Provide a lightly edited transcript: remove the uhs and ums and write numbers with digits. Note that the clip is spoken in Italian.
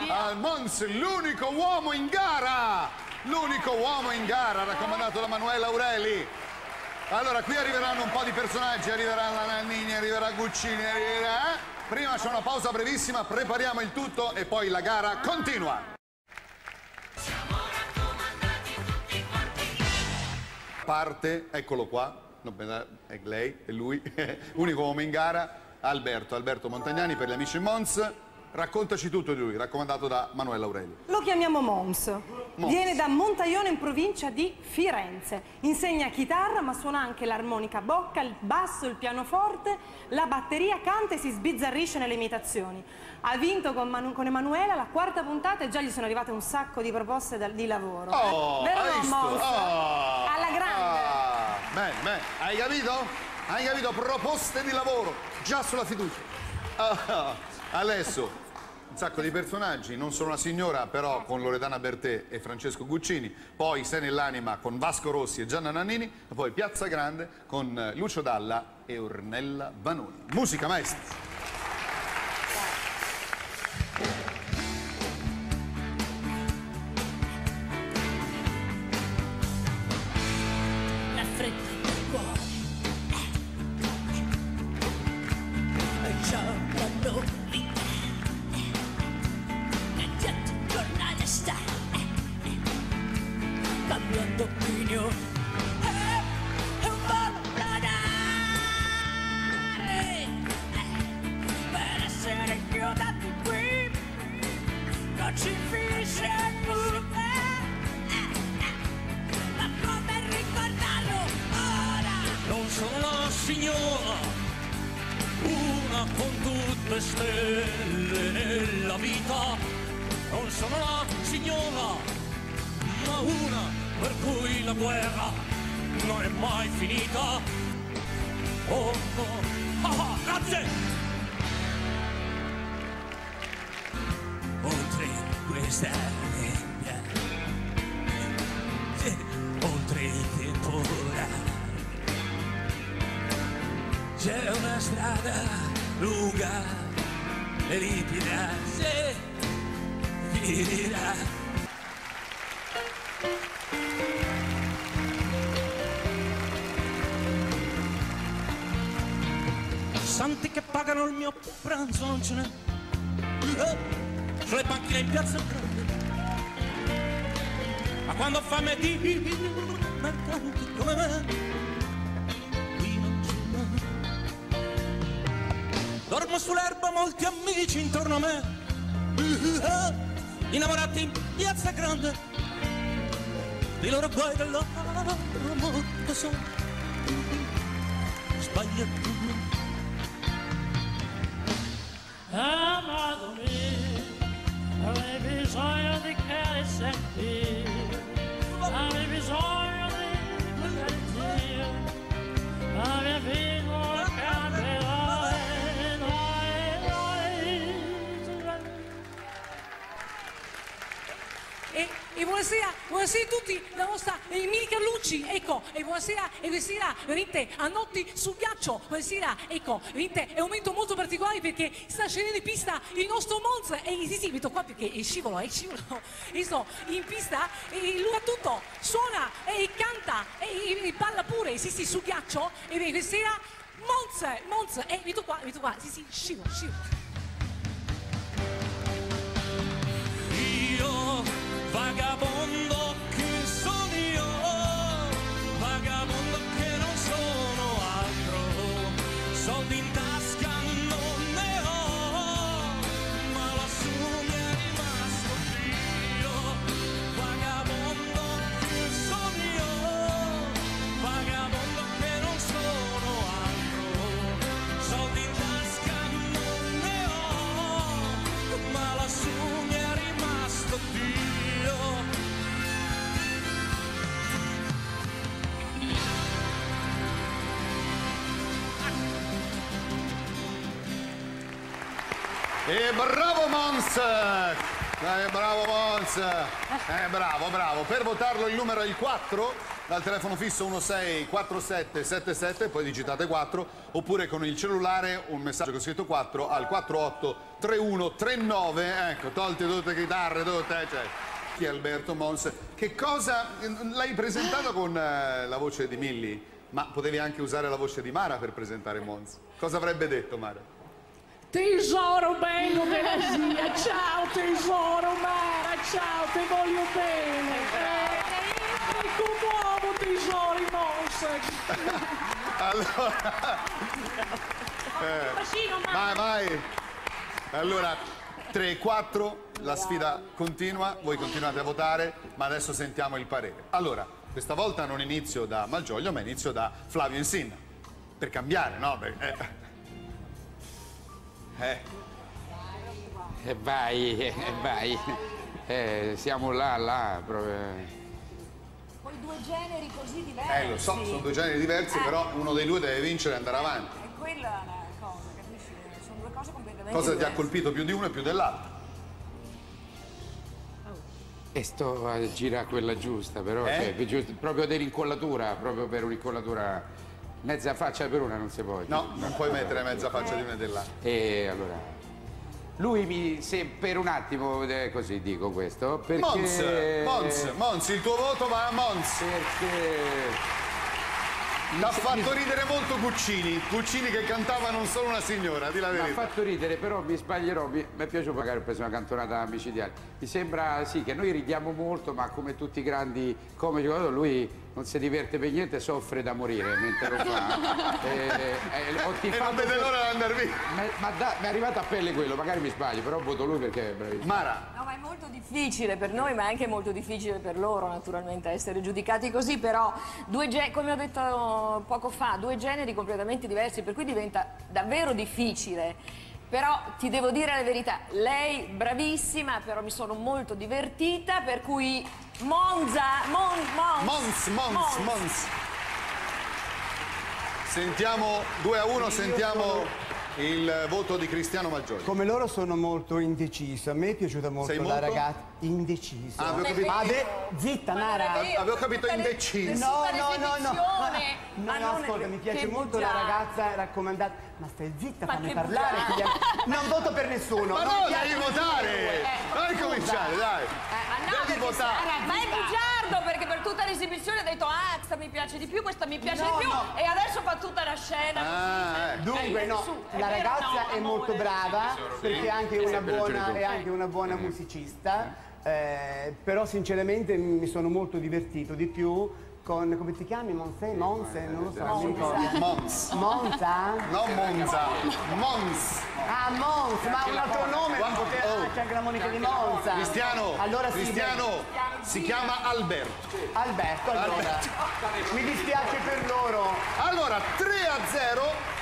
al Mons, l'unico uomo in gara! L'unico uomo in gara, raccomandato da Manuela Aureli. Allora, qui arriveranno un po' di personaggi, arriverà la Nannini, arriverà Guccini, arriverà... Prima c'è una pausa brevissima, prepariamo il tutto e poi la gara continua. Parte, eccolo qua, è lei, è lui, unico uomo in gara, Alberto Montagnani per gli amici Mons. Raccontaci tutto di lui, raccomandato da Manuela Aureli. Lo chiamiamo Mons. Viene da Montaione in provincia di Firenze. Insegna chitarra ma suona anche l'armonica a bocca, il basso, il pianoforte, la batteria, canta e si sbizzarrisce nelle imitazioni. Ha vinto con Emanuela la 4ª puntata e già gli sono arrivate un sacco di proposte di lavoro. Vero Mons? Alla grande. Bene, hai capito? Hai capito? Proposte di lavoro, già sulla fiducia. Adesso, un sacco di personaggi, non sono una signora, però con Loredana Bertè e Francesco Guccini, poi Sei nell'anima con Vasco Rossi e Gianna Nannini, e poi Piazza Grande con Lucio Dalla e Ornella Vanoni. Musica, maestro! Una con tutte stelle nella vita, non sono la signora, ma una per cui la guerra non è mai finita. Oh no, grazie! Oltre questa nebbia, oltre il temporale, c'è una strada lunga e ripida, se finirà. Santi che pagano il mio pranzo non ce n'è, sulle panchine in piazza grande, ma quando fa me di mercanti come me, dormo sull'erba, molti amici intorno a me, innamorati in piazza grande, di loro guai dell'amore che so, sbaglia tu. Amato mio, avevi bisogno di caressetti, avevi bisogno di caressetti, avevi bisogno di E buonasera a tutti, la nostra Emilia Carlucci, ecco, e buonasera, e questa veramente a notti sul ghiaccio, buonasera, ecco, veramente è un momento molto particolare perché sta scendendo in pista il nostro Mons, e sì, metto qua perché è scivolo, io sto in pista, e lui fa tutto, suona, e canta, e balla pure, sì, sul ghiaccio, e questa sera Mons, metto qua, sì, scivolo. Vagabondo che sono io, vagabondo che non sono altro, soldi in tasca non ne ho, ma lassù mi è rimasto Dio. Vagabondo che sono io, vagabondo che non sono altro, soldi in tasca non ne ho, ma lassù mi è rimasto Dio. E bravo Mons! Bravo Mons. Bravo. Per votarlo il numero è il 4, dal telefono fisso 164777, poi digitate 4, oppure con il cellulare un messaggio con scritto 4 al 483139. Ecco, tolte tutte le chitarre, tutte, cioè. Chi è Alberto Mons? Che cosa... L'hai presentato con la voce di Milli, ma potevi anche usare la voce di Mara per presentare Mons. Cosa avrebbe detto Mara? Tesoro bello della zia, ciao tesoro Mara, ciao, ti voglio bene. Mi commuovo tesori Mons. Allora... vai. Allora, 3-4, la sfida continua, voi continuate a votare, ma adesso sentiamo il parere. Allora, questa volta non inizio da Malgioglio, ma inizio da Flavio Insinna. Per cambiare, no? Vai. Siamo là, proprio. Poi due generi così diversi. Lo so, sono due generi diversi, però uno dei due deve vincere e andare avanti. È quella la cosa, capisci? Sono due cose completamente Cosa diverse. ti ha colpito più di uno e più dell'altro? E sto a girare quella giusta, però, cioè, proprio dell'incollatura, proprio per un'incollatura, mezza faccia per una non si può. No, non puoi mettere mezza faccia di una e dell'altra. E allora, lui se per un attimo, così dico questo, perché... Mons, il tuo voto va a Mons. Perché... L'ha fatto ridere molto Guccini che cantava Non sono una signora, di la Mi ha verità. fatto ridere, però mi sbaglierò, mi è piaciuto, magari ho preso una cantonata micidiale. Mi sembra sì che noi ridiamo molto, ma come tutti i grandi comici, lui non si diverte per niente, soffre da morire mentre lo fa. E non vede l'ora di andare via. Mi è arrivato a pelle quello, magari mi sbaglio, però voto lui perché è bravissimo. Mara. No, ma è molto difficile per noi, ma è anche molto difficile per loro, naturalmente, essere giudicati così, però come ho detto poco fa, due generi completamente diversi, per cui diventa davvero difficile. Però ti devo dire la verità, lei bravissima, però mi sono molto divertita, per cui Mons. Sentiamo 2-1, sentiamo il voto di Cristiano Malgioglio. Come loro sono molto indeciso, a me è piaciuta molto la ragazza. Indeciso. Ah, avevo capito. Zitta Mara. Avevo capito indeciso. No, ascolta, mi piace molto la ragazza raccomandata. Ma stai zitta, fammi parlare. Non voto per nessuno. Ma no, devi votare! Dai cominciare, dai! Devi votare! Ma è bugiardo, perché per tutta l'esibizione ha detto questa mi piace di più, questa mi piace di più, e adesso fa tutta la scena. Dunque la ragazza è molto brava, perché è anche una buona musicista, però sinceramente mi sono molto divertito di più con, come ti chiami? Monza? Non lo so, non mi ricordo. Monza. Monza? Non Monza, Mons. Ah, Monza, ma un altro nome, c'è anche la Monica di Monza. Cristiano, allora si chiama Alberto. Alberto, allora. Mi dispiace per loro. Allora, 3-0